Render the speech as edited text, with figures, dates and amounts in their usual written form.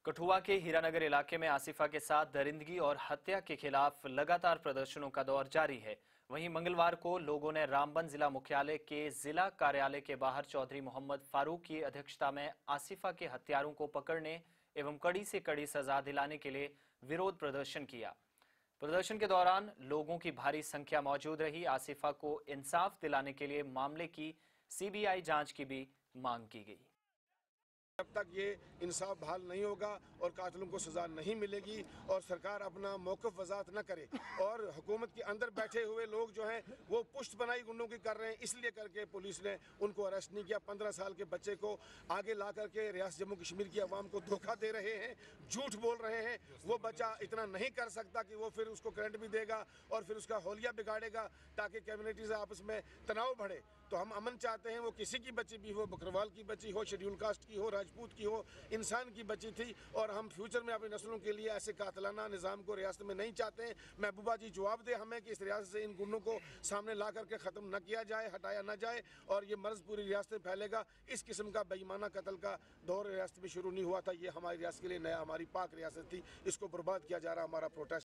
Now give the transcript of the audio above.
कठुआ के हीरानगर इलाके में आसिफा के साथ दरिंदगी और हत्या के खिलाफ लगातार प्रदर्शनों का दौर जारी है। वहीं मंगलवार को लोगों ने रामबन जिला मुख्यालय के जिला कार्यालय के बाहर चौधरी मोहम्मद फारूक की अध्यक्षता में आसिफा के हत्यारों को पकड़ने एवं कड़ी से कड़ी सजा दिलाने के लिए विरोध प्रदर्शन किया। प्रदर्शन के दौरान लोगों की भारी संख्या मौजूद रही। आसिफा को इंसाफ दिलाने के लिए मामले की सीबीआई जांच की भी मांग की गई। जब तक ये इंसाफ बहाल नहीं होगा और कातिलों को सजा नहीं मिलेगी और सरकार अपना मौक़िफ़ वज़ाहत न करे और हुकूमत के अंदर बैठे हुए लोग जो हैं वो पुष्ट बनाई गुंडों की कर रहे हैं, इसलिए करके पुलिस ने उनको अरेस्ट नहीं किया। 15 साल के बच्चे को आगे ला करके रियासत जम्मू कश्मीर की आवाम को धोखा दे रहे हैं, झूठ बोल रहे हैं। वो बच्चा इतना नहीं कर सकता कि वो फिर उसको करंट भी देगा और फिर उसका होलिया बिगाड़ेगा ताकि कम्युनिटीज़ आपस में तनाव बढ़े। तो हम अमन चाहते हैं, वो किसी की बच्ची भी हो, बकरवाल की बच्ची हो, शेड्यूल कास्ट की हो, राजपूत की हो, इंसान की बच्ची थी और हम फ्यूचर में अपनी नस्लों के लिए ऐसे कातलाना निज़ाम को रियासत में नहीं चाहते हैं। महबूबा जी जवाब दे हमें कि इस रियासत से इन गुंडों को सामने ला करके ख़त्म न किया जाए, हटाया न जाए और ये मर्ज़ पूरी रियासत में फैलेगा। इस किस्म का बेईमाना कत्ल का दौर रियासत में शुरू नहीं हुआ था। ये हमारी रियासत के लिए नया, हमारी पाक रियासत थी, इसको बर्बाद किया जा रहा। हमारा प्रोटेस्ट